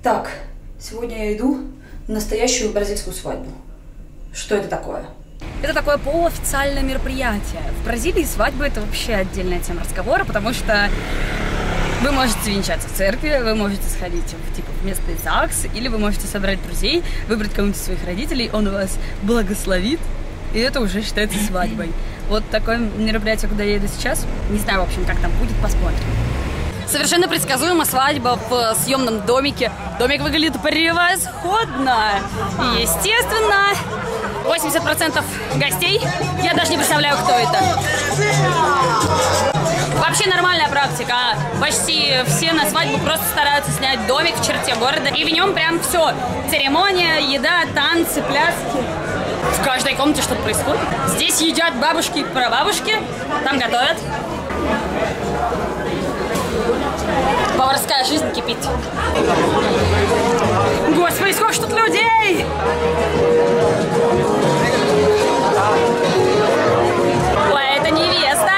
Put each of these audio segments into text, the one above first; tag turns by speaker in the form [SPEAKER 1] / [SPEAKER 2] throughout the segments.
[SPEAKER 1] Так, сегодня я иду на настоящую бразильскую свадьбу. Что это такое?
[SPEAKER 2] Это такое полуофициальное мероприятие. В Бразилии свадьба — это вообще отдельная тема разговора, потому что вы можете венчаться в церкви, вы можете сходить в местный ЗАГС, или вы можете собрать друзей, выбрать кого-нибудь из своих родителей, он вас благословит, и это уже считается свадьбой. Вот такое мероприятие, куда я иду сейчас, не знаю, в общем, как там будет, посмотрим. Совершенно предсказуемо свадьба в съемном домике. Домик выглядит превосходно. И, естественно, 80% гостей, я даже не представляю, кто это. Вообще нормальная практика. Почти все на свадьбу просто стараются снять домик в черте города. И в нем прям все. Церемония, еда, танцы, пляски. В каждой комнате что-то происходит. Здесь едят бабушки и прабабушки. Там готовят. Поварская жизнь кипит. Господи, сколько ж тут людей! Ой, это невеста.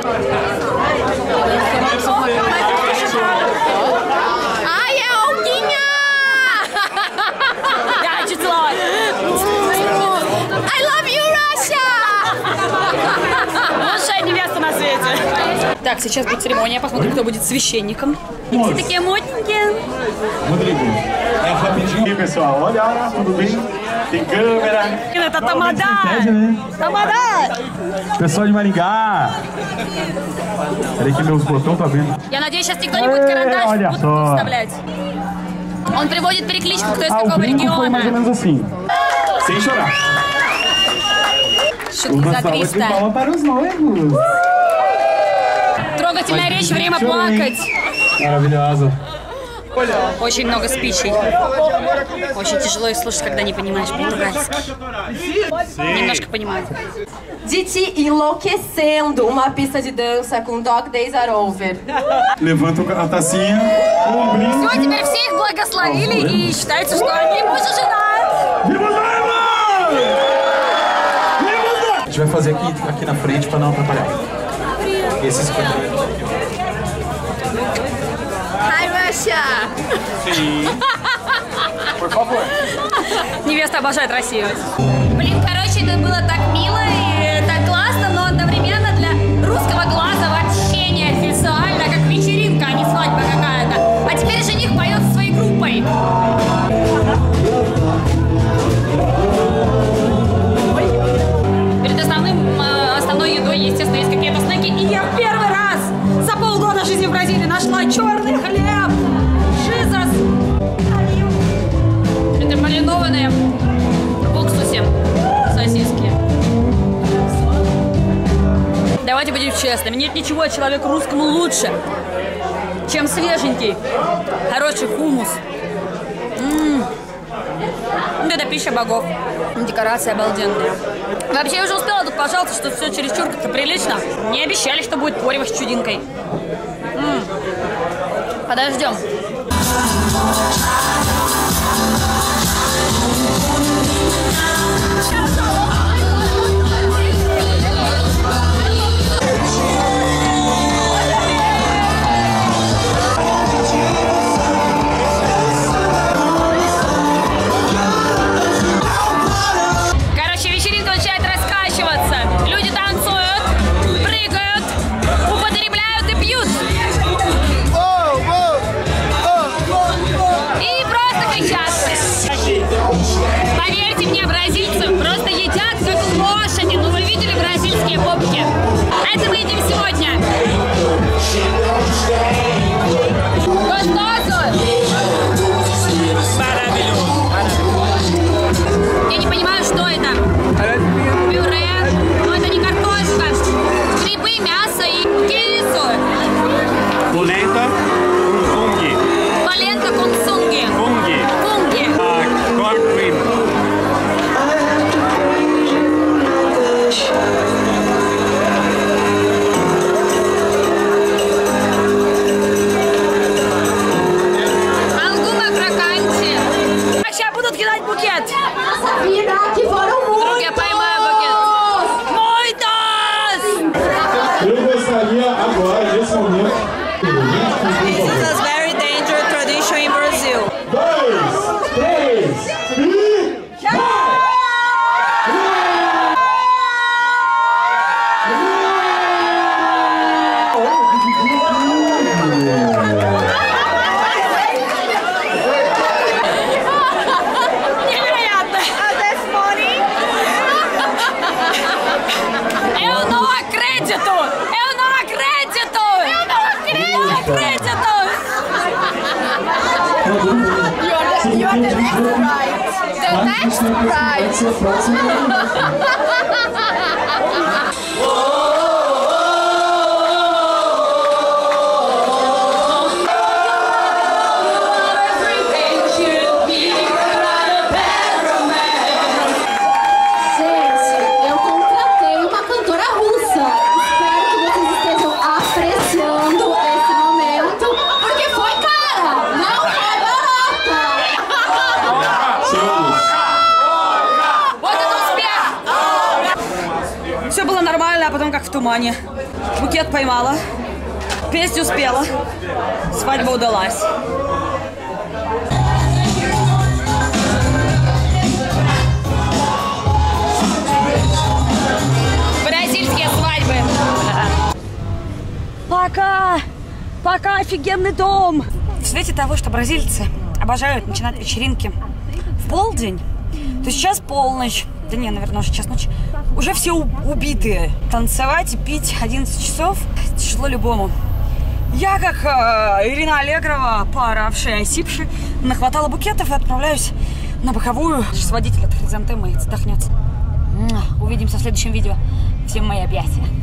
[SPEAKER 2] А я Олгиня! Я чуть слово. I love you, Russia! Лучшая невеста на свете. Так, сейчас будет церемония, посмотрим, кто будет священником. И все такие модненькие.
[SPEAKER 3] Rodrigo, é rapidinho aí, pessoal. Olha, tudo bem? Tem câmera.
[SPEAKER 2] Это тамада! Тамада!
[SPEAKER 3] Pessoal de Maringá. Peraí que meus botões tá vendo.
[SPEAKER 2] Я надеюсь, сейчас никто не будет карандаш вставлять. Он приводит перекличку, кто из какого региона.
[SPEAKER 3] Foi mais ou menos assim. Sem chorar.
[SPEAKER 2] Шутки за 300.
[SPEAKER 3] Para os noivos.
[SPEAKER 2] Трогательная речь, время плакать.
[SPEAKER 3] Maravilhosa.
[SPEAKER 2] Очень много спичей. Очень тяжело их слушать, когда не понимаешь португальский. Немножко понимаю.
[SPEAKER 4] Diti enlouquecendo uma pista de dança com Dog Days Are Over.
[SPEAKER 3] Levanta a tacinha.
[SPEAKER 2] Все, теперь все их благословили и считается, что они муж и жена.
[SPEAKER 3] A gente vai fazer aqui na frente para não atrapalhar. Esses
[SPEAKER 4] Hi, Russia!
[SPEAKER 3] Sim. Por favor.
[SPEAKER 2] Невеста обожает Россию. Блин, короче, это было так мило и так классно, но одновременно для русского глаза вообще не официально, как вечеринка, а не свадьба какая-то. А теперь жених поет со своей группой. Перед основной едой, естественно, есть какие-то снеки. И я в первый раз за полгода жизни в Бразилии нашла черный хлеб. Жизас. Это маринованные в уксусе сосиски. Давайте будем честными. Нет ничего человеку русскому лучше, чем свеженький, хороший хумус. Это пища богов. Декорация обалденная. Вообще я уже успела тут пожаловаться, что все чересчур как-то прилично. Не обещали, что будет порево с чудинкой. Подождем.
[SPEAKER 4] You're the next bride. The next bride.
[SPEAKER 2] Все было нормально, а потом как в тумане. Букет поймала, песню спела, свадьба удалась. Бразильские свадьбы. Пока, офигенный дом. В свете того, что бразильцы обожают начинать вечеринки в полдень, то сейчас полночь. Да не, наверное, уже час ночи. Уже все убитые. Танцевать и пить 11 часов тяжело любому. Я, как Ирина Аллегрова, пооравшая, осипшая, нахватала букетов и отправляюсь на боковую. Сейчас водитель от хризантемы отдохнется. Увидимся в следующем видео. Всем мои объятия.